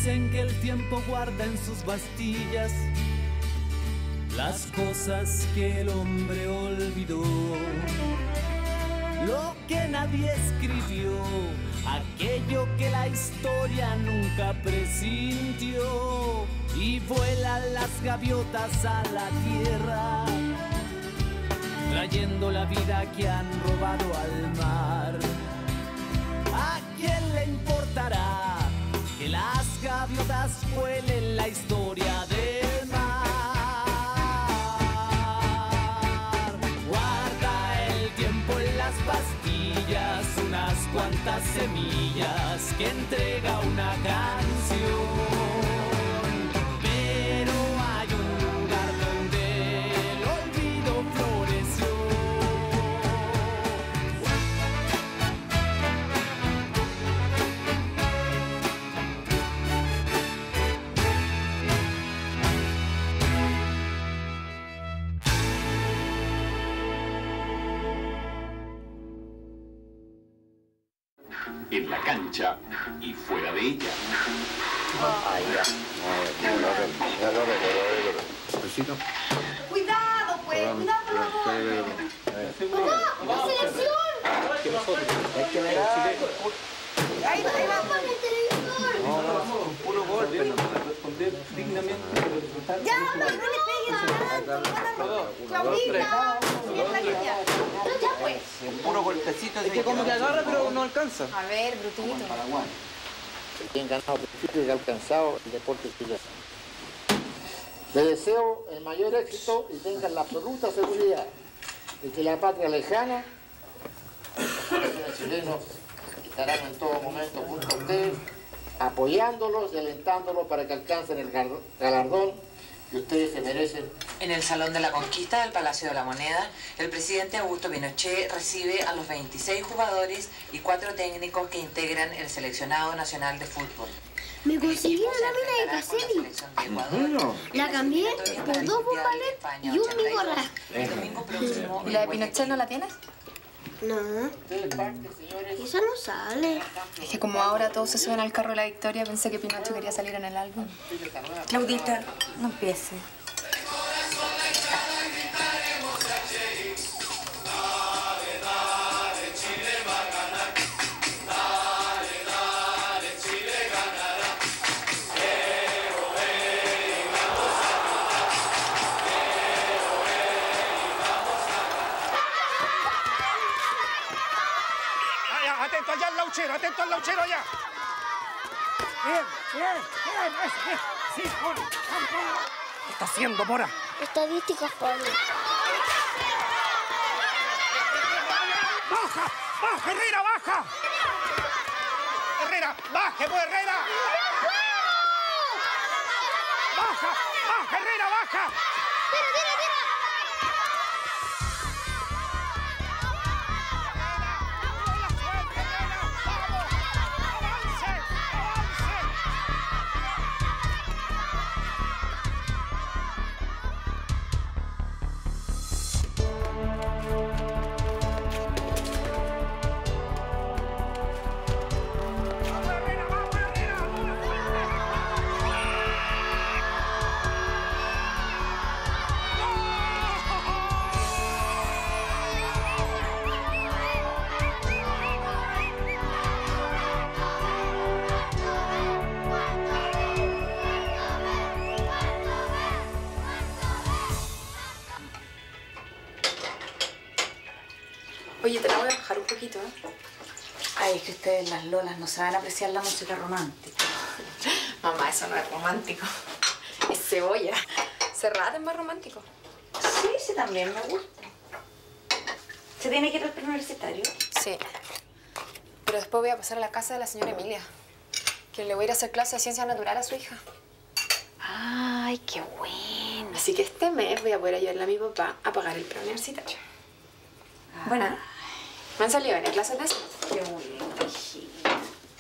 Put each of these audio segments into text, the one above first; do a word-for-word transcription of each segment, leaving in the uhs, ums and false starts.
Dicen que el tiempo guarda en sus bastillas las cosas que el hombre olvidó, lo que nadie escribió, aquello que la historia nunca presintió. Y vuelan las gaviotas a la tierra, trayendo la vida que han robado al mar. ¿A quién le importará que las gaviotas vuelen la historia del mar? Guarda el tiempo en las pastillas, unas cuantas semillas que entrega una canción. Pero hay un lugar donde el olvido floreció. En la cancha y fuera de ella. Ah, ya. Ya lo recuerdo. Besito. Cuidado, pues. Cuidado con la bola. ¡Mamá! ¡La selección! Es que me da... Ahí va, ahí va. ¡Con el televisor! No, no, puro golpe. Responder dignamente. ¡Ya, no le peguen a Claudita! ¡Ya, pues! Un puro golpecito. Es que como que agarra, pero no alcanza. A ver, brutito. Quien ganado principio y ha alcanzado el deporte chileno. Le deseo el mayor éxito y tengan la absoluta seguridad de que la patria lejana, los chilenos, estarán en todo momento junto a ustedes, apoyándolos y alentándolos para que alcancen el galardón que ustedes se merecen. En el Salón de la Conquista del Palacio de la Moneda, el presidente Augusto Pinochet recibe a los veintiséis jugadores y cuatro técnicos que integran el seleccionado nacional de fútbol. Me conseguí una lámina de Caselli. La cambié por dos bombales y un Nicolás. El domingo próximo... ¿Y la de Pinochet no la tienes? No, esa no sale. Es que como ahora todos se suben al carro de la victoria, pensé que Pinocho quería salir en el álbum. Claudita, no empiece. Atento allá al lauchero, atento al lauchero allá. Bien, bien, bien, eso, bien. Sí, Mora, vamos, vamos. ¿Qué está haciendo, Mora? Estadísticas, Pablo. ¡Baja! ¡Baja, Herrera, baja! Herrera, baje, pues, Herrera. ¡Baja! ¡Baja, Herrera, baja! ¡Tira, tira, tira! Oye, te la voy a bajar un poquito, ¿eh? Ay, es que ustedes, las lolas, no saben apreciar la música romántica. Mamá, eso no es romántico. Es cebolla. Serrat es más romántico. Sí, sí, también me gusta. ¿Se tiene que ir al preuniversitario? Sí. Pero después voy a pasar a la casa de la señora Emilia, que le voy a ir a hacer clase de ciencia natural a su hija. Ay, qué bueno. Así que este mes voy a poder ayudarle a mi papá a pagar el preuniversitario. Ah. Buena. ¿Me han salido en clases de eso? Qué bueno, hijita.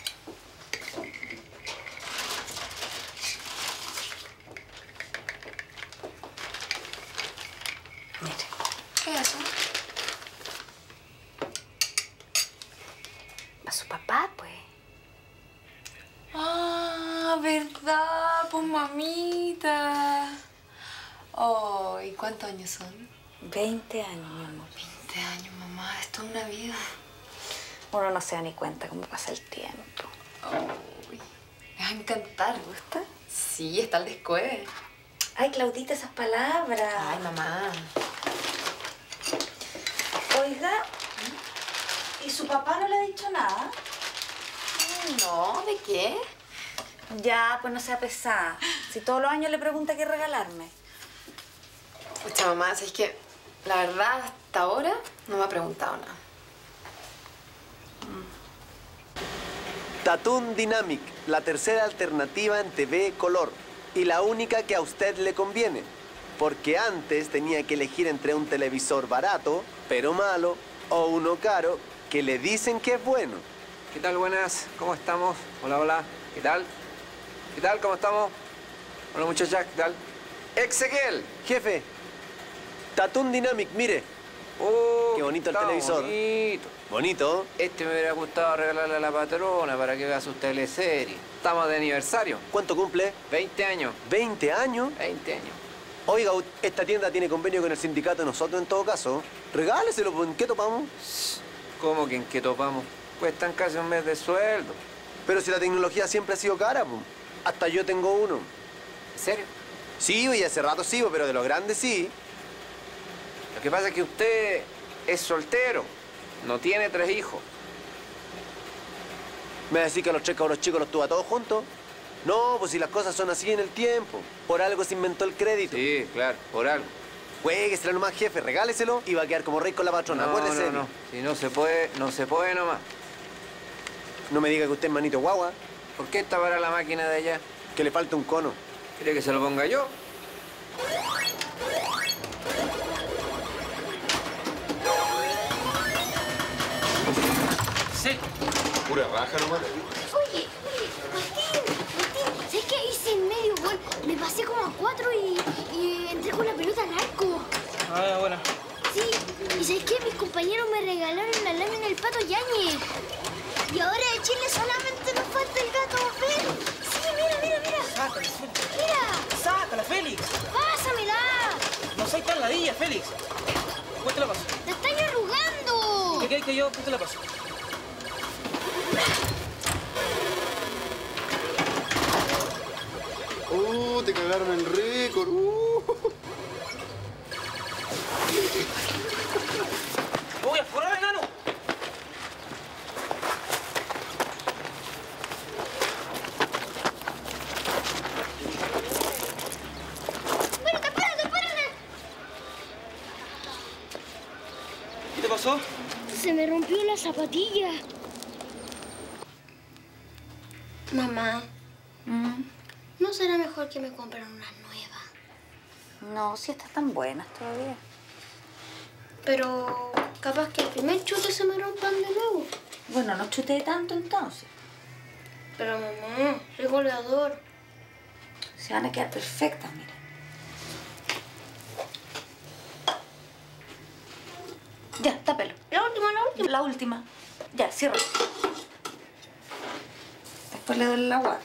Mira. ¿Qué es eso? A su papá, pues. Ah, ¿verdad? verdad, pues mamita. Oh, ¿y cuántos años son? Veinte años, mi amor. Veinte años, mamá. Esto es una vida. Uno no se da ni cuenta cómo pasa el tiempo. Oh, me va a encantar. ¿Te gusta? Sí, está el descueve. Ay, Claudita, esas palabras. Ay, mamá. Oiga, ¿y su papá no le ha dicho nada? No, ¿de qué? Ya, pues no sea pesada. Si todos los años le pregunta qué regalarme. Pucha, mamá, es que la verdad hasta ahora no me ha preguntado nada. Tatún Dynamic, la tercera alternativa en T V color y la única que a usted le conviene. Porque antes tenía que elegir entre un televisor barato, pero malo, o uno caro, que le dicen que es bueno. ¿Qué tal? Buenas. ¿Cómo estamos? Hola, hola. ¿Qué tal? ¿Qué tal? ¿Cómo estamos? Hola, muchachas. ¿Qué tal? ¡Exequiel! Jefe, Tatún Dynamic, mire. Oh, qué bonito el está televisor. Bonito. Bonito. Este me hubiera gustado regalarle a la patrona para que vea sus teleseries. Estamos de aniversario. ¿Cuánto cumple? veinte años. ¿veinte años? veinte años. Oiga, esta tienda tiene convenio con el sindicato de nosotros en todo caso. Regáleselo, ¿en qué topamos? ¿Cómo que en qué topamos? Cuestan casi un mes de sueldo. Pero si la tecnología siempre ha sido cara, pues. Hasta yo tengo uno. ¿En serio? Sí, y hace rato sí, pero de los grandes sí. Lo que pasa es que usted es soltero. No tiene tres hijos. ¿Me va a decir que a los tres cabros chicos los tuvo a todos juntos? No, pues si las cosas son así en el tiempo. Por algo se inventó el crédito. Sí, claro, por algo. Juéguesela nomás, jefe, regáleselo y va a quedar como rey con la patrona. No, Acuérdese. no, no. Si no se puede, no se puede nomás. No me diga que usted es manito guagua. ¿Por qué está para la máquina de allá? Que le falta un cono. ¿Quiere que se lo ponga yo? Sí. Pura raja nomás. Oye, oye, Martín, Martín, ¿sabes qué? Hice el medio gol. Me pasé como a cuatro y, y entré con la pelota al arco. Ah, bueno. Sí, y ¿sabes qué? Mis compañeros me regalaron la lámina del Pato Yáñez. Y ahora de Chile solamente nos falta el gato Abel. Sí, mira, mira, mira. Sácala, Félix. Mira. Sácala, Félix. Pásamela. No soy tan ladilla, Félix. ¿Cuál te la paso? ¡La están arrugando! ¿Qué quieres que yo? ¿Qué te la paso? Uh, te cagaron el récord. Uh. ¡Voy a furar, enano! ¡Espérate, espérate, espérate! ¿Qué te pasó? Se me rompió la zapatilla. Mamá, Mm. ¿no será mejor que me compren una nueva? No, si están tan buenas todavía. Pero capaz que el primer chute se me rompan de nuevo. Bueno, no chuté tanto entonces. Pero mamá, soy goleador. Se van a quedar perfectas, mira. Ya, tápelo. La última, la última. La última. Ya, cierra. Después le doy el agua.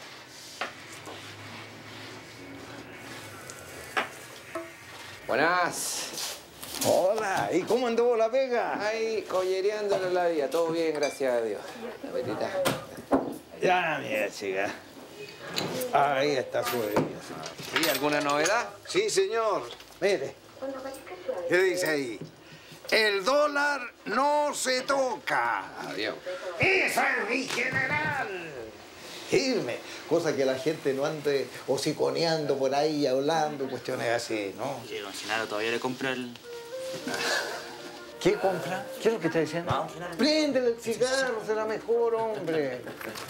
Buenas. Hola, ¿y cómo anduvo la pega? Ay, collereándole la vida. Todo bien, gracias a Dios. La petita. Ya, mira, chica. Ahí está su bebida. ¿Y alguna novedad? Sí, señor. Mire. ¿Qué dice ahí? El dólar no se toca. Adiós. ¡Esa es mi general! Firme. Cosa que la gente no ande hociconeando por ahí, hablando, cuestiones así, ¿no? Sí, don Genaro todavía le compra el... ¿Qué compra? ¿Qué es lo que está diciendo? No, Genaro. Préndele el cigarro, será mejor, hombre.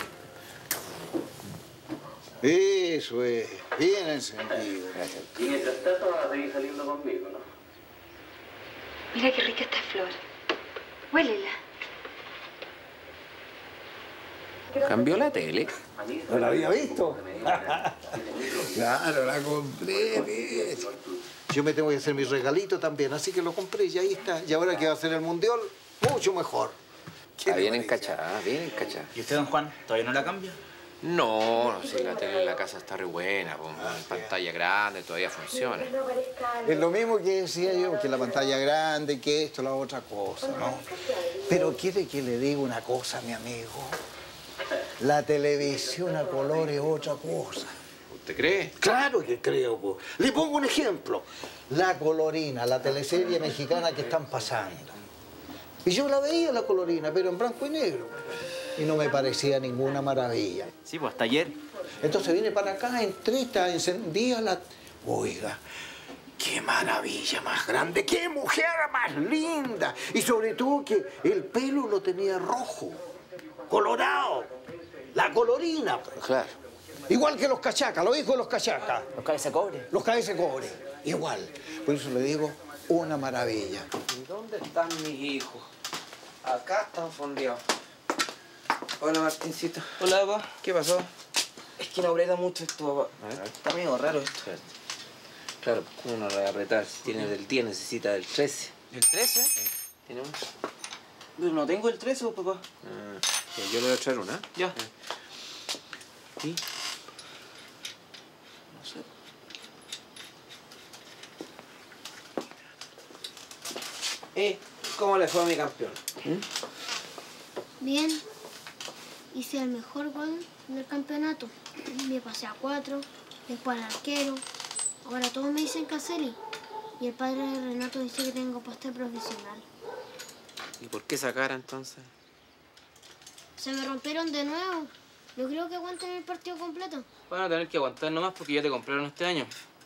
Eso es, bien encendido. Y mientras tanto vas a seguir saliendo conmigo, ¿no? Mira qué rica esta flor. Huélela. ¿Cambió la tele? ¿No la había visto? Claro, la compré, ¿ves? Yo me tengo que hacer mi regalito también, así que lo compré y ahí está. Y ahora que va a ser el mundial, mucho mejor. Está bien encachada, bien encachada. ¿Y usted, don Juan, todavía no la cambia? No, no, si la tele en la casa está re buena, con pantalla grande, todavía funciona. Es lo mismo que decía yo, que la pantalla grande, que esto, la otra cosa, ¿no? Pero quiere que le diga una cosa, mi amigo. La televisión a color es otra cosa. ¿Usted cree? Claro que creo, pues. Le pongo un ejemplo. La Colorina, la teleserie mexicana que están pasando. Y yo la veía, la Colorina, pero en blanco y negro. Y no me parecía ninguna maravilla. Sí, pues hasta ayer. Entonces viene para acá, entreta, encendía la... Oiga, qué maravilla más grande, qué mujer más linda. Y sobre todo que el pelo lo tenía rojo, colorado. La Colorina. Claro. Igual que los cachacas, los hijos de los cachacas. Los cabeza cobre. Los cabeza cobre. Igual. Por eso le digo, una maravilla. ¿Y dónde están mis hijos? Acá están fondeados. Hola, Martincito. Hola, papá. ¿Qué pasó? Es que no aprieta mucho esto, papá. Está medio raro esto. Claro, ¿cómo no lo va a apretar? Si tiene del diez, necesita del trece. ¿El trece? Sí. ¿Tiene uno? Pero no tengo el trece, papá. Ah, yo le voy a traer una. Ya. ¿Y? No sé. ¿Y cómo le fue a mi campeón? ¿Mm? Bien. Hice el mejor gol del campeonato. Me pasé a cuatro, después al arquero. Ahora todos me dicen Caselli. Y el padre de Renato dice que tengo puesto profesional. ¿Y por qué esa cara entonces? Se me rompieron de nuevo. No creo que aguanten el partido completo. Van a tener que aguantar nomás porque ya te compraron este año.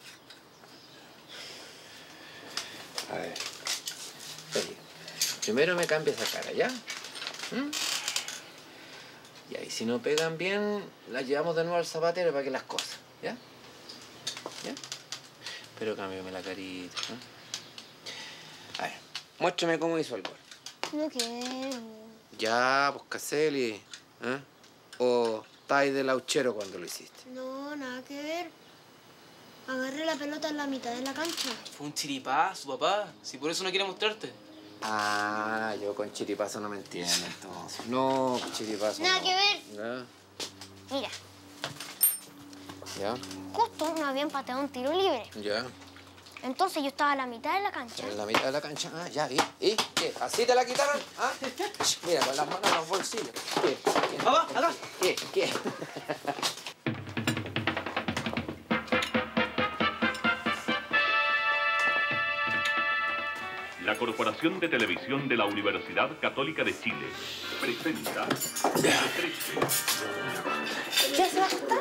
A ver. Oye, primero me cambia esa cara, ¿ya? ¿Mm? Y ahí, si no pegan bien, las llevamos de nuevo al zapatero para que las cosas, ¿ya? ¿Ya? Pero cámbiame la carita, ¿no? A ver, muéstrame cómo hizo el gol. No quiero. Ya, pues Caselli, ¿eh? O estáis de lauchero cuando lo hiciste. No, nada que ver. Agarré la pelota en la mitad de la cancha. Fue un chiripazo, papá. Si por eso no quiere mostrarte. Ah, yo con chiripazo no me entiendo, entonces. No, chiripazo Nada no. que ver. ¿Ya? Mira, ¿Ya? justo no habían pateado un tiro libre. ¿Ya? Entonces yo estaba a la mitad de la cancha. En la mitad de la cancha. Ah, ya, ¿y? ¿Y? ¿Qué? ¿Así te la quitaron? ¿Ah? Mira, con las manos en los bolsillos. ¿Qué? ¿Qué? Papá, acá. ¿Qué? ¿Qué? La Corporación de Televisión de la Universidad Católica de Chile presenta... ¿Ya se va a ajustar?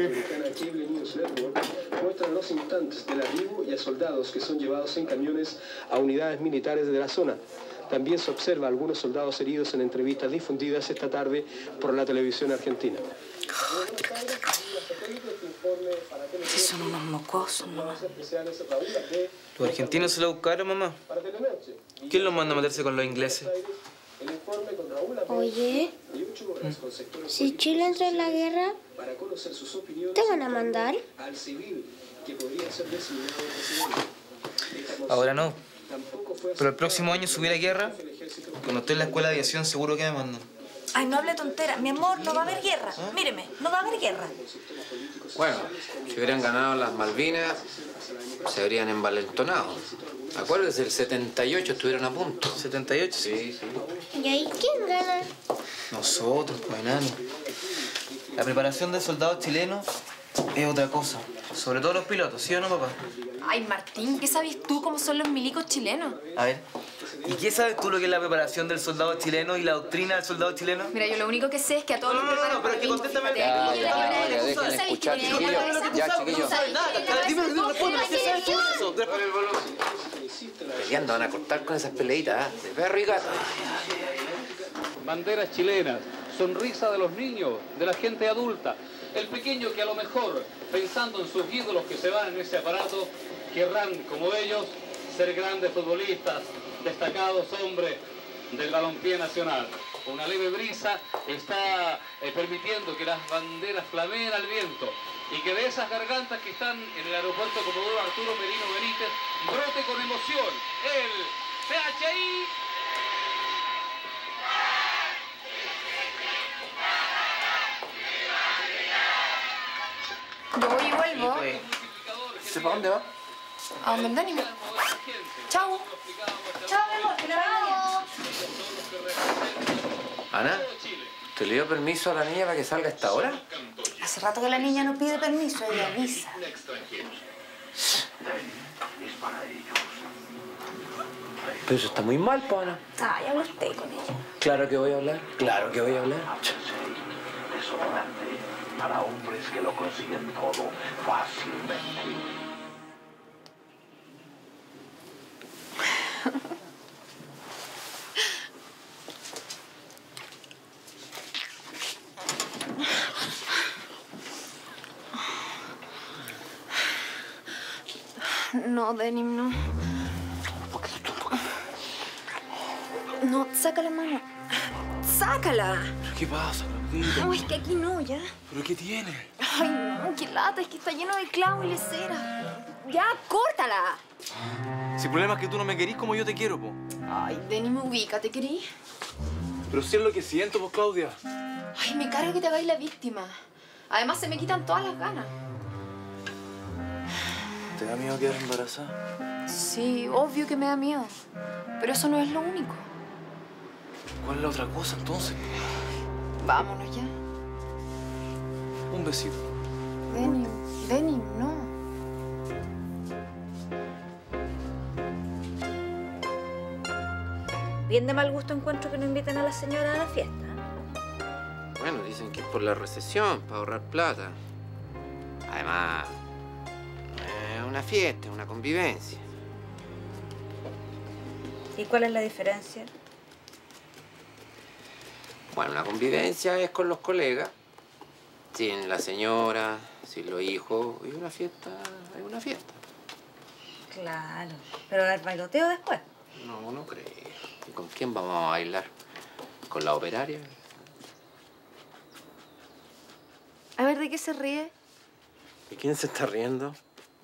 Muestran los instantes del arribo y a soldados que son llevados en camiones a unidades militares de la zona. También se observa a algunos soldados heridos en entrevistas difundidas esta tarde por la televisión argentina. Sí, son unos mocosos, mamá. ¿Los argentinos se lo buscaron, mamá? ¿Quién los manda a meterse con los ingleses? Oye, si Chile entra en la guerra, ¿te van a mandar? Ahora no. Pero el próximo año, si hubiera guerra, cuando esté en la escuela de aviación, seguro que me mandan. Ay, no hable tontera. Mi amor, no va a haber guerra. Míreme, no va a haber guerra. Bueno, si hubieran ganado las Malvinas, se habrían envalentonado. Acuérdese, el setenta y ocho estuvieron a punto. ¿setenta y ocho? Sí, sí. ¿Y ahí quién gana? Nosotros, pues, enano. La preparación de soldados chilenos es otra cosa. Sobre todo los pilotos, ¿sí o no, papá? Ay, Martín, ¿qué sabes tú cómo son los milicos chilenos? A ver, ¿y qué sabes tú lo que es la preparación del soldado chileno y la doctrina del soldado chileno? Mira, yo lo único que sé es que a todos No, los no, no, preparan no, pero para es que el contéstame. ritmo. Ya, ya, Fíjate, ya, tú dejen sabes escuchar, que chiquillos. tú Ya, sabes, chiquillos. tú sabes, Nada, tú dime, sabes, responde, ¿qué sabes tú de eso? Peleando, van a cortar con esas peleitas, ¿eh? De perro y gato. Banderas chilenas, sonrisa de los niños, de la gente adulta. El pequeño que a lo mejor, pensando en sus ídolos que se van en ese aparato, querrán, como ellos, ser grandes futbolistas, destacados hombres del balompié nacional. Una leve brisa está eh, permitiendo que las banderas flameen al viento y que de esas gargantas que están en el aeropuerto Comodoro Arturo Merino Benítez brote con emoción el C H I. Yo voy y vuelvo. ¿Sí, para dónde va? ¿A dónde el Dani? Chao. Chao, mi amor, que le vaya bien. Ana, ¿te le dio permiso a la niña para que salga a esta hora? Hace rato que la niña no pide permiso, ella avisa. Pero eso está muy mal, pa, Ana. Ay, habla usted con ella. Claro que voy a hablar, claro que voy a hablar. Desodorante para hombres que lo consiguen todo fácilmente. No, Denim, no. No, saca la mano. ¡Sácala! ¿Pero qué pasa, No, es que aquí no, ya. ¿Pero qué tiene? Ay, no, qué lata, es que está lleno de clavos y de cera. ¡Ya, córtala! Si el problema es que tú no me querís como yo te quiero, po. Ay, Denim, ubícate, ¿querís? Pero si es lo que siento, pues, Claudia. Ay, me carga que te hagáis la víctima. Además, se me quitan todas las ganas. ¿Te da miedo quedar embarazada? Sí, obvio que me da miedo. Pero eso no es lo único. ¿Cuál es la otra cosa, entonces? Vámonos ya. Un besito. Denim, Denim, no. Bien de mal gusto encuentro que no inviten a la señora a la fiesta. Bueno, dicen que es por la recesión, para ahorrar plata. Además, es una fiesta, una convivencia. ¿Y cuál es la diferencia? Bueno, una convivencia es con los colegas, sin la señora, sin los hijos. Y una fiesta es una fiesta. Claro, pero el bailoteo después. No, no creo. ¿Y con quién vamos a bailar? ¿Con la operaria? A ver, ¿de qué se ríe? ¿Y quién se está riendo?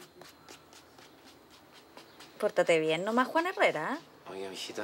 Pórtate bien nomás, Juan Herrera, ¿eh? Oiga, mijita.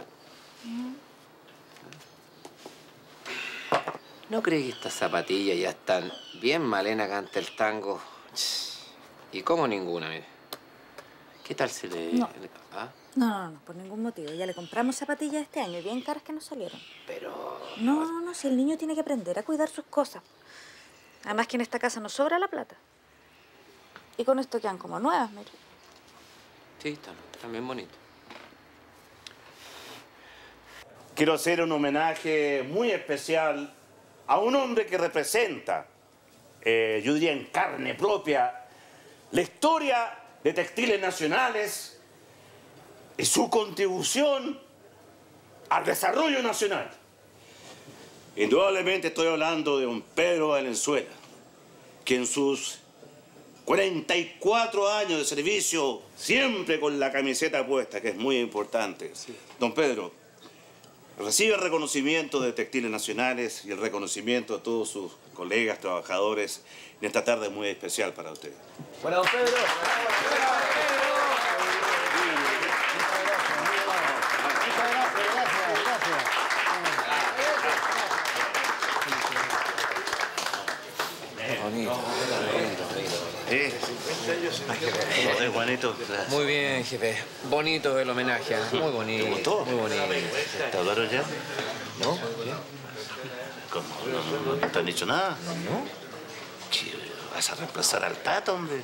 ¿No crees que estas zapatillas ya están bien malena canta el tango? Y como ninguna, mire. ¿Qué tal se le...? No. ¿Ah? No, no, no, por ningún motivo. Ya le compramos zapatillas este año y bien caras que nos salieron. Pero... No, no, no, si el niño tiene que aprender a cuidar sus cosas. Además que en esta casa nos sobra la plata. Y con esto quedan como nuevas, mira. Sí, están, están bien bonitos. Quiero hacer un homenaje muy especial a un hombre que representa, eh, yo diría en carne propia, la historia de Textiles Nacionales y su contribución al desarrollo nacional. Indudablemente estoy hablando de un Pedro Valenzuela, que en sus cuarenta y cuatro años de servicio, siempre con la camiseta puesta, que es muy importante. Sí. Don Pedro, recibe el reconocimiento de Textiles Nacionales y el reconocimiento de todos sus colegas, trabajadores, en esta tarde muy especial para usted. Bueno, don Pedro. Bonito, ¿Eh? Joder, Juanito. Muy bien, jefe. Bonito el homenaje, ¿eh? Muy bonito. ¿Te gustó? Muy bonito. ¿Te hablaron ya? ¿No? ¿Cómo? ¿No, no te han dicho nada? No. ¿Qué? ¿Vas a reemplazar al Tato, hombre?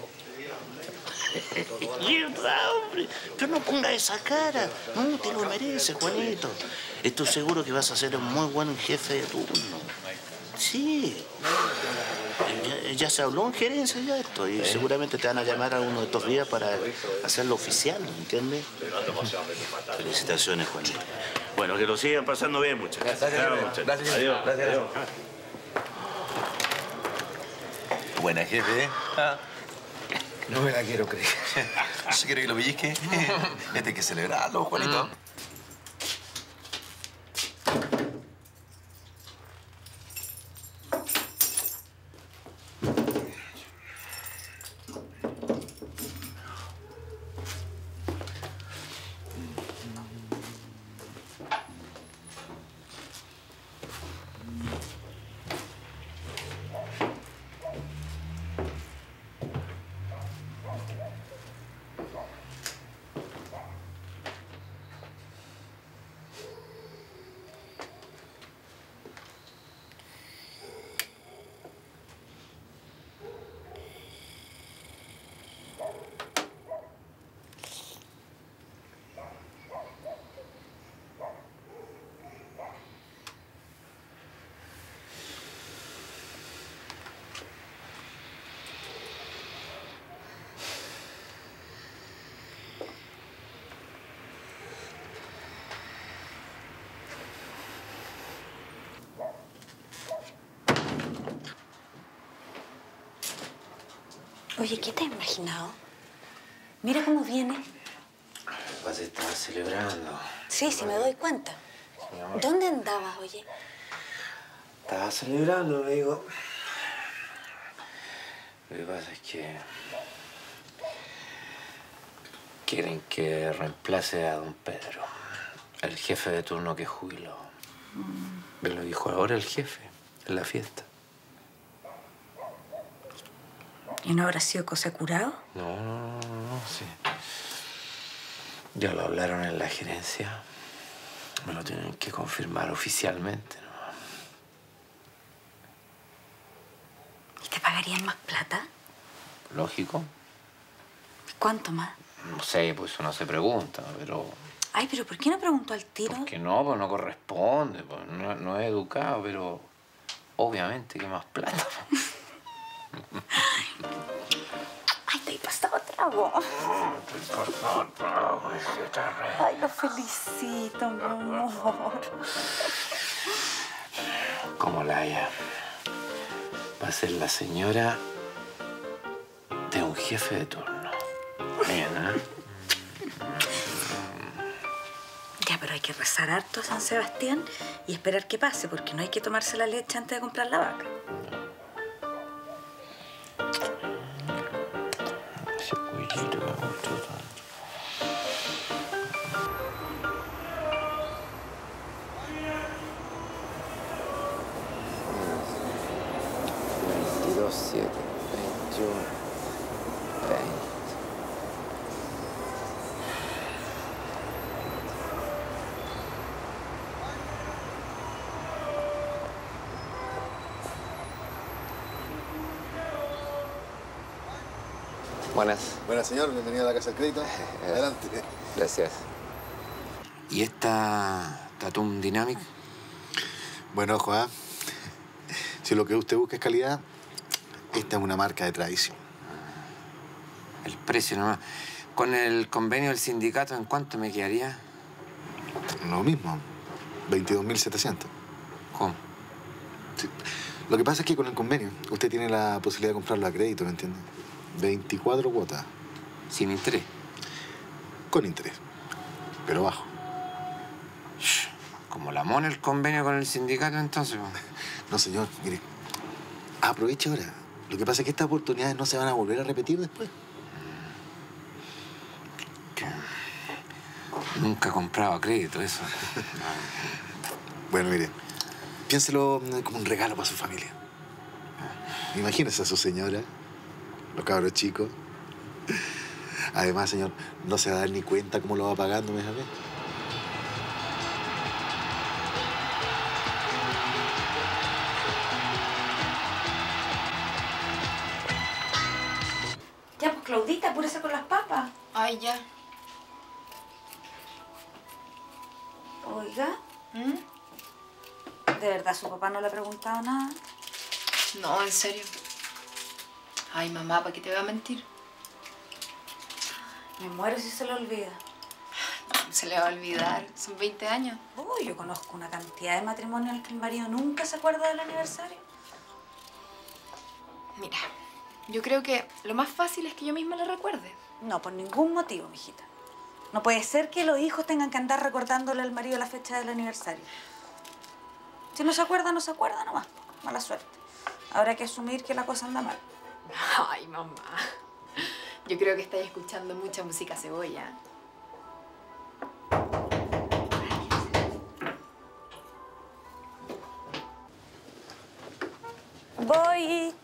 Mierda, hombre. Pero no pongas esa cara. No, te lo mereces, Juanito. Estoy seguro que vas a ser un muy buen jefe de turno. Sí. Ya, ya se habló en gerencia ya esto y seguramente te van a llamar a uno de estos días para hacerlo oficial, ¿entiendes? Felicitaciones, Juanito. Bueno, que lo sigan pasando bien, muchachos. Gracias, claro, jefe. muchachos. Gracias, Adiós. gracias. Adiós. Buena, jefe. Ah. No me la quiero creer. ¿Se quiere que lo pellizque? Este hay que celebrarlo, Juanito. Oye, ¿qué te has imaginado? Mira cómo viene. Pues estaba celebrando. Sí, sí, me doy cuenta. Sí, amor. ¿Dónde andabas, oye? Estaba celebrando, le digo. Lo que pasa es que quieren que reemplace a don Pedro, el jefe de turno que jubiló. Me lo dijo ahora el jefe, en la fiesta. ¿Y no habrá sido cosa curado? No, no, no, no, sí. Ya lo hablaron en la gerencia. Me lo tienen que confirmar oficialmente, ¿no? ¿Y te pagarían más plata? Lógico. ¿Cuánto más? No sé, pues eso no se pregunta, pero... Ay, pero ¿por qué no preguntó al tiro? Porque no, pues no corresponde, pues no, no es educado, pero obviamente que más plata. Ay, te he pasado trago. Ay, lo felicito, mi amor. Como Laia va a ser la señora de un jefe de turno. Bien, ¿eh? Ya, pero hay que rezar harto a San Sebastián y esperar que pase, porque no hay que tomarse la leche antes de comprar la vaca. Ese cuellito me gustó tanto. veintidós, siete, veintiuno, veinte. Buenas. Buenas, señor. Bienvenido a la Casa del Crédito. Adelante. Gracias. ¿Y esta Tatum Dynamic? Bueno, ojo, ¿eh? Si lo que usted busca es calidad, esta es una marca de tradición. El precio nomás. Con el convenio del sindicato, ¿en cuánto me quedaría? Lo mismo, veintidós mil setecientos. ¿Cómo? Sí. Lo que pasa es que con el convenio usted tiene la posibilidad de comprarlo a crédito, ¿me entiende? veinticuatro cuotas. ¿Sin interés? Con interés, pero bajo. Como la mona el convenio con el sindicato, entonces. No, señor, mire, aproveche ahora. Lo que pasa es que estas oportunidades no se van a volver a repetir después. Nunca he comprado a crédito, eso. Bueno, mire, piénselo como un regalo para su familia. Imagínese a su señora, los cabros chicos. Además, señor, no se va a dar ni cuenta cómo lo va pagando mes a mes. Ya, pues, Claudita, apúrese con las papas. Ay, ya. Oiga. ¿Mm? ¿De verdad su papá no le ha preguntado nada? No, en serio. Ay, mamá, ¿para qué te voy a mentir? Me muero si se le olvida. Se le va a olvidar. Son veinte años. Uy, yo conozco una cantidad de matrimonios en el que el marido nunca se acuerda del aniversario. Mira, yo creo que lo más fácil es que yo misma le recuerde. No, por ningún motivo, mijita. No puede ser que los hijos tengan que andar recordándole al marido la fecha del aniversario. Si no se acuerda, no se acuerda nomás. Mala suerte. Ahora hay que asumir que la cosa anda mal. Ay, mamá. Yo creo que estáis escuchando mucha música cebolla. Voy.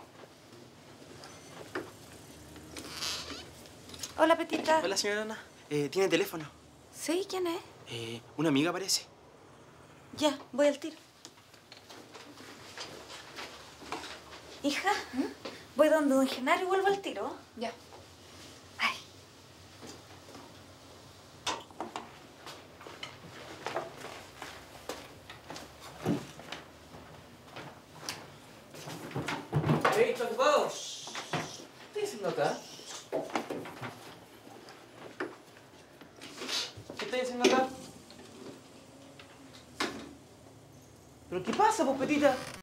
Hola, Petita. Hola, señora Ana. Eh, ¿Tiene teléfono? Sí, ¿quién es? Eh, una amiga parece. Ya, voy al tiro. Hija, ¿Mm? voy donde don Genaro y vuelvo al tiro. Ya. Ay. Hey, preocupados. ¿Qué estás haciendo acá? ¿Qué estás haciendo acá? ¿Pero qué pasa, pues, Petita?